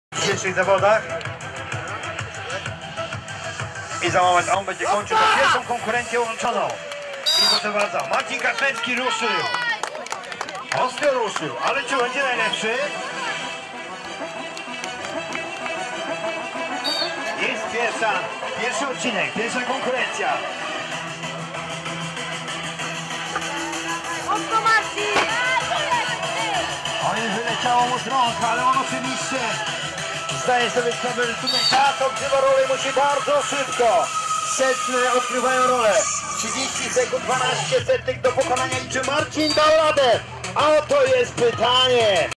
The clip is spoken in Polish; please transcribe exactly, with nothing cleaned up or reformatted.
W dzisiejszych zawodach. I za moment on będzie kończył tą pierwszą konkurencję łączoną. I proszę bardzo, Marcin Kacperski ruszył. Ostro ruszył, ale czy będzie najlepszy? Jest pierwsza, pierwszy odcinek, pierwsza konkurencja. Mocno Marcin! Oj, wyleciało mu z rąk, ale on oczywiście zdaje sobie sprawę, że tutaj tak odgrywa rolę, musi bardzo szybko. Setne odgrywają rolę. trzydzieści sekund, dwanaście setnych do pokonania. I czy Marcin dał radę? A oto jest pytanie.